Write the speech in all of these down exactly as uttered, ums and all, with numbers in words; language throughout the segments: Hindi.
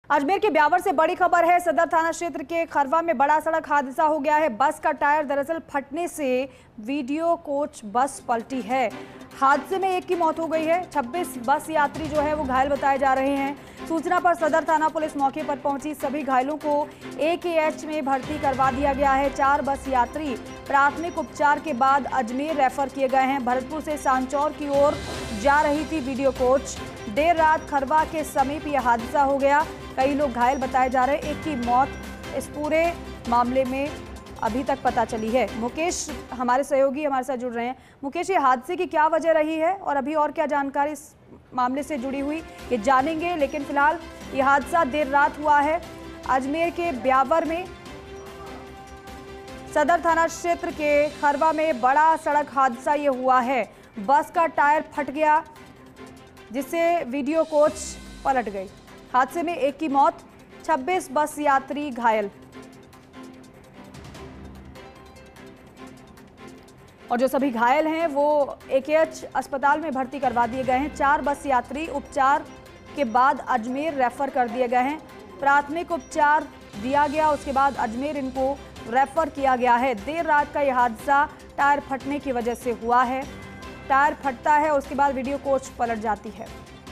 अजमेर के ब्यावर से बड़ी खबर है। सदर थाना क्षेत्र के खरवा में बड़ा सड़क हादसा हो गया है। बस का टायर दरअसल फटने से वीडियो कोच बस पलटी है। हादसे में एक की मौत हो गई है। छब्बीस बस यात्री जो है वो घायल बताए जा रहे हैं। सूचना पर सदर थाना पुलिस मौके पर पहुंची। सभी घायलों को ए के एच में भर्ती करवा दिया गया है। चार बस यात्री प्राथमिक उपचार के बाद अजमेर रेफर किए गए हैं। भरतपुर से सांचौर की ओर जा रही थी वीडियो कोच। देर रात खरवा के समीप यह हादसा हो गया। कई लोग घायल बताए जा रहे हैं। एक की मौत इस पूरे मामले में अभी तक पता चली है। मुकेश हमारे सहयोगी हमारे साथ जुड़ रहे हैं। मुकेश, ये हादसे की क्या वजह रही है और अभी और क्या जानकारी इस मामले से जुड़ी हुई ये जानेंगे, लेकिन फिलहाल ये हादसा देर रात हुआ है अजमेर के ब्यावर में। सदर थाना क्षेत्र के खरवा में बड़ा सड़क हादसा ये हुआ है। बस का टायर फट गया जिससे वीडियो कोच पलट गई। हादसे में एक की मौत, छब्बीस बस यात्री घायल। और जो सभी घायल हैं वो ए के एच अस्पताल में भर्ती करवा दिए गए हैं। चार बस यात्री उपचार के बाद अजमेर रेफर कर दिए गए हैं। प्राथमिक उपचार दिया गया, उसके बाद अजमेर इनको रेफर किया गया है। देर रात का यह हादसा टायर फटने की वजह से हुआ है। टायर फटता है, उसके बाद वीडियो कोच पलट जाती है।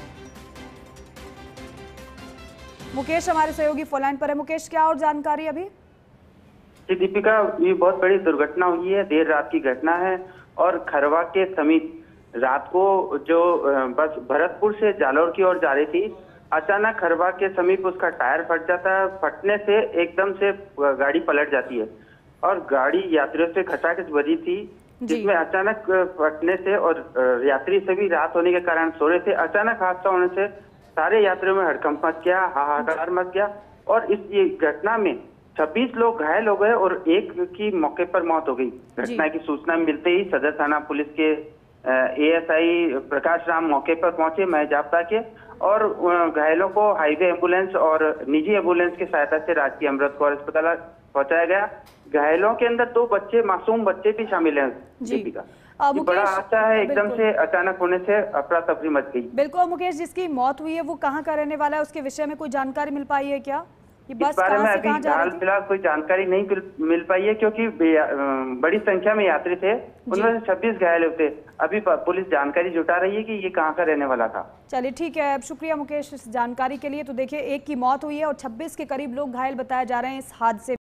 मुकेश हमारे सहयोगी फोन लाइन पर है। मुकेश, क्या और जानकारी अभी? जी दीपिका, ये बहुत बड़ी दुर्घटना हुई है। देर रात की घटना है और खरवा के समीप रात को जो बस भरतपुर से जालौर की ओर जा रही थी, अचानक खरवा के समीप उसका टायर फट जाता है। फटने से एकदम से गाड़ी पलट जाती है और गाड़ी यात्रियों से खचाखच बजी थी, जिसमें अचानक फटने से और यात्री सभी रात होने के कारण सो रहे थे। अचानक हादसा होने से सारे यात्रियों में हड़कंप मच गया, हाहाकार मच गया और इस ये घटना में छब्बीस लोग घायल हो गए और एक की मौके पर मौत हो गई। घटना की सूचना मिलते ही सदर थाना पुलिस के ए एस आई प्रकाश राम मौके पर पहुंचे, महजाब्ता के, और घायलों को हाईवे एम्बुलेंस और निजी एम्बुलेंस की सहायता से राजकीय अमृत कौर अस्पताल पहुंचाया गया। घायलों के अंदर दो बच्चे, मासूम बच्चे भी शामिल हैं। दीपिका, ये बड़ा हादसा है, एकदम से अचानक होने से अफरा तफरी मच गई। बिल्कुल मुकेश, जिसकी मौत हुई है वो कहाँ का रहने वाला है, उसके विषय में कोई जानकारी मिल पाई है क्या? इस बारे में अभी हाल फिलहाल कोई जानकारी नहीं मिल पाई है, क्योंकि बड़ी संख्या में यात्री थे, उनमें से छब्बीस घायल थे। अभी पुलिस जानकारी जुटा रही है कि ये कहाँ का रहने वाला था। चलिए ठीक है, अब शुक्रिया मुकेश इस जानकारी के लिए। तो देखिए, एक की मौत हुई है और छब्बीस के करीब लोग घायल बताए जा रहे हैं इस हादसे।